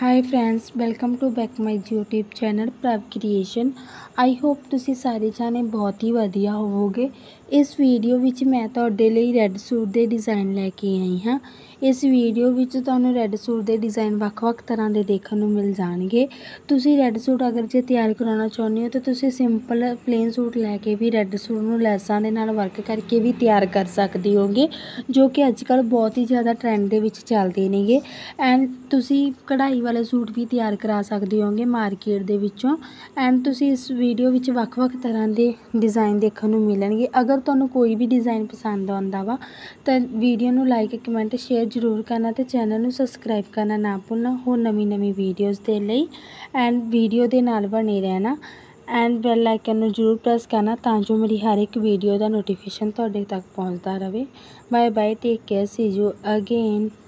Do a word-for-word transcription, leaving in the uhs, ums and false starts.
Hi friends, welcome to back my YouTube channel Prabh creation. I hope तुसी सारे जाने बहुत ही वधिया होवोगे। इस वीडियो विच मैं तुहाडे लई रैड सूट दे डिज़ाइन लैके आई हाँ। इस वीडियो विच तुहानूं रैड सूट दे डिज़ाइन वख-वख तरह दे देखण नूं मिल जाणगे। तुसी रैड सूट अगर जे तैयार कराउणा चाहुंदे हो तो तुसी सिंपल प्लेन सूट लैके भी रैड सूट नूं लैसां दे नाल वर्क करके भी तैयार कर सकदे होगे, जो कि अजकल बहुत ही ज़्यादा ट्रेंड दे विच चलदे नेगे। एंड तुसी कढ़ाई वाले सूट भी तैयार करा सकते होगे मार्केट दे विचों। एंड तुसी इस वीडियो विच वख-वख तरह के डिज़ाइन देखने नूं मिलणगे। अगर तुहानूं कोई भी डिज़ाइन पसंद आउंदा वा तो वीडियो नूं लाइक कमेंट शेयर जरूर करना ते चैनल नूं सबसक्राइब करना ना भुलना होर नवीं नवीं वीडियोज़ दे लई। एंड वीडियो दे नाल बने रहना एंड बैल आइकन नूं जरूर प्रेस करना तां जो मेरी हर एक वीडियो दा नोटिफिकेशन तुहाडे तक पहुंचदा रहे। Bye bye, take care, see you again.